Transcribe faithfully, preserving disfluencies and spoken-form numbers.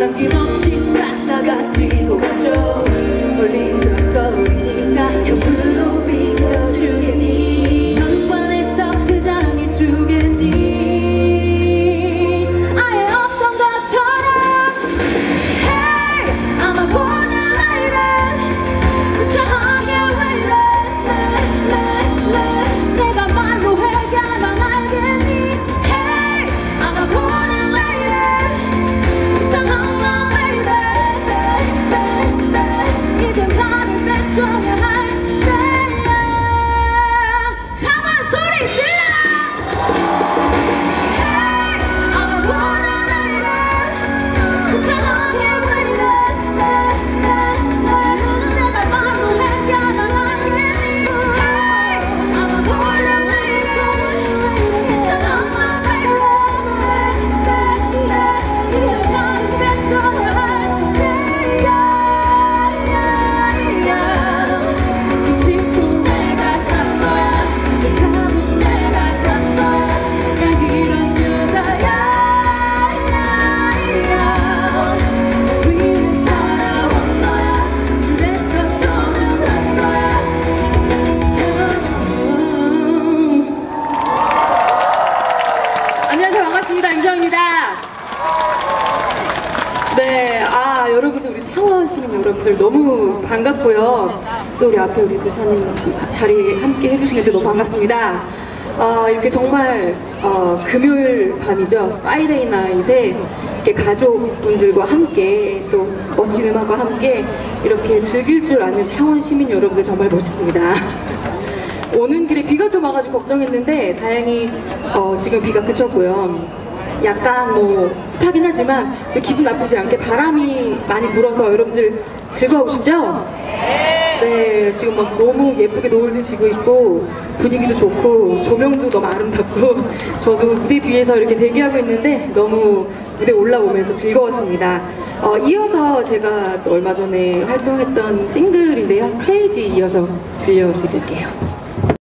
남김없이 싹 다 가지고 가죠. 걸리적거리니까 옆으로 비켜주겠니? 현관에서 퇴장해 주겠니? 아예 없던 것처럼 Hey, I'm a born lady. 세상에 왜 이래 내, 내, 내. 내가 말로 해야만 알겠니? Hey, I'm a born lady. 세상한 맘 baby. 이제 말을 맺줘야 할 때야. 참아 소리 질러. Hey, I'm a born lady. 세상에 왜 이래 내, 내, 내. 내가 말로 해야만 알겠니? Hey, I'm a born lady. 세상한 맘 baby. 이제 말을 맺줘야 할 때야. 지금 내가 산 거야. 그 답은 내가 산 거야. 난 이런 여자야. 우리는 살아온 거야. 그래서 소중한 거야. 안녕하세요. 반갑습니다. 임정입니다. 네, 아 여러분들 우리 창원 시민 여러분들 너무 반갑고요. 또 우리 앞에 우리 도사님 자리 함께 해주시는데 너무 반갑습니다. 아 이렇게 정말 어, 금요일 밤이죠. 프라이데이 나잇에 이렇게 가족분들과 함께 또 멋진 음악과 함께 이렇게 즐길 줄 아는 창원 시민 여러분들 정말 멋있습니다. 오는 길에 비가 좀 와가지고 걱정했는데 다행히 어, 지금 비가 그쳤고요. 약간 뭐 습하긴 하지만 기분 나쁘지 않게 바람이 많이 불어서 여러분들 즐거우시죠? 네, 지금 막 너무 예쁘게 노을도 지고 있고 분위기도 좋고 조명도 너무 아름답고 저도 무대 뒤에서 이렇게 대기하고 있는데 너무 무대 올라오면서 즐거웠습니다. 어, 이어서 제가 또 얼마 전에 활동했던 싱글인데요. 크레이지 이어서 들려드릴게요.